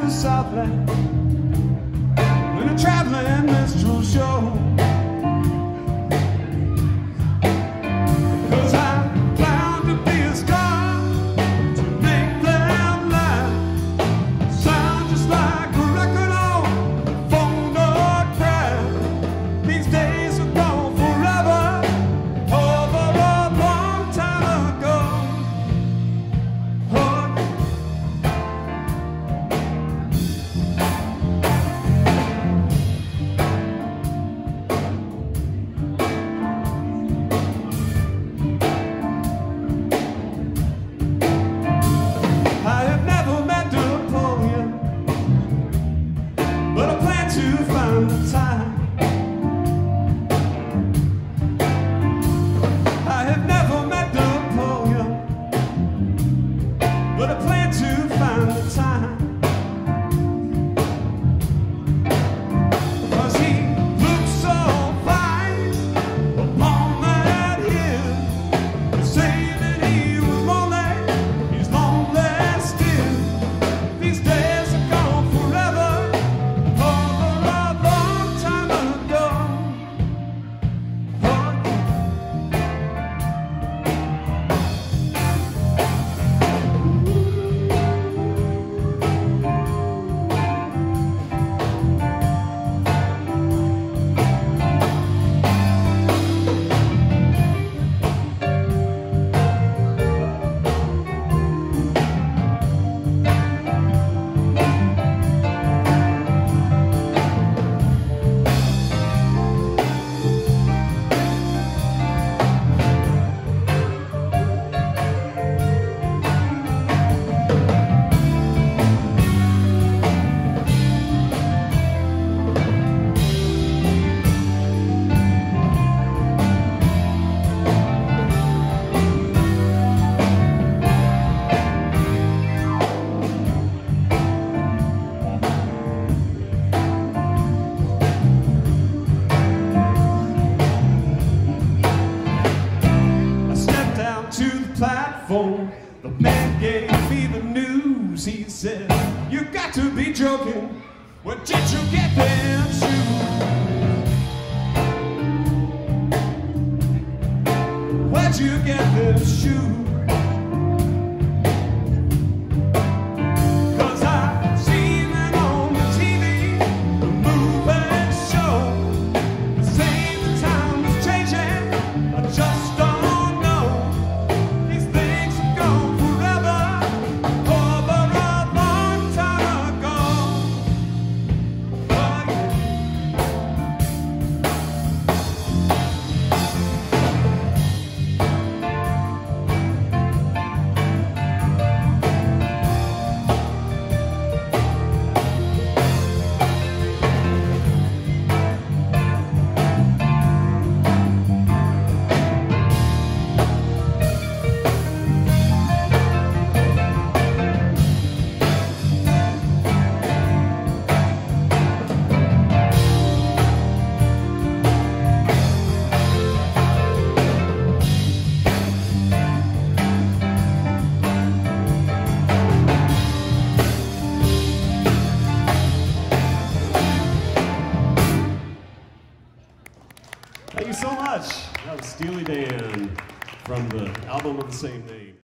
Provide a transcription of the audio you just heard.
the Southland when a traveling minstrel show. 'Cause I'm bound to be a star to make them laugh. Sound just like a record on phone or crap. These days are gone forever, over a long time ago. To find the time. I have never met Napoleon, but I plan to find the time. 'Cause he looks so fine upon that hill, saying that he was lonely, he's lonely still. These days are gone forever. Platform. The man gave me the news. He said, "You got to be joking. Where did you get them shoes? Where'd you get them shoes?" Thank you so much. That was Steely Dan from the album of the same name.